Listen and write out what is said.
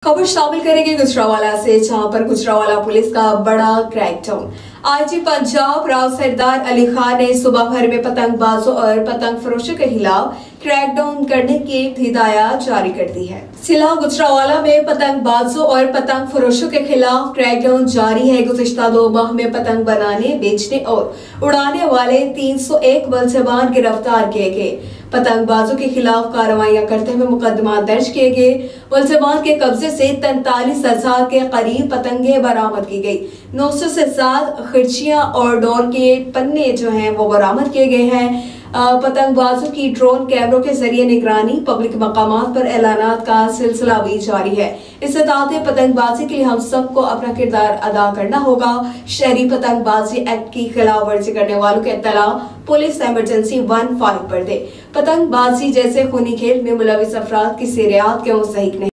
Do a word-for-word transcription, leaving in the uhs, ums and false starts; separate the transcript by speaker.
Speaker 1: खबर शामिल करेंगे गुजरांवाला से, जहां पर गुजरांवाला पुलिस का बड़ा क्रैकडाउन। आईजी पंजाब राव सरदार अली खान ने सुबह भर में पतंगबाजों और पतंग फरोशों के खिलाफ क्रैकडाउन करने की हिदायत जारी कर दी है। जिला गुजरांवाला में पतंगबाजों और पतंग फरोशों के खिलाफ क्रैकडाउन जारी है। गुज़िश्ता दो माह में पतंग बनाने, बेचने और उड़ाने वाले तीन सौ एक मुलजिमान गिरफ्तार किए गए। पतंगबाजों के खिलाफ कार्रवाइयां करते हुए मुकदमा दर्ज किए गए। मुलजिमान के कब्जे से तैंतालीस हजार के करीब पतंगे बरामद की गई। नौ सौ से ज्यादा खिरचियां और डोर के पन्ने जो हैं वो बरामद किए गए हैं। पतंगबाजों की ड्रोन कैमरों के जरिए निगरानी, पब्लिक मकामात पर ऐलानात का सिलसिला भी जारी है। इससे ताते पतंगबाजी के लिए हम सबको अपना किरदार अदा करना होगा। शहरी पतंगबाजी एक्ट की खिलाफ वर्जी करने वालों के इत्तला पुलिस इमरजेंसी वन फाइव पर दे। पतंगबाजी जैसे खूनी खेल में मुलविस अफराद की रियायत के मुस्तहिक नहीं।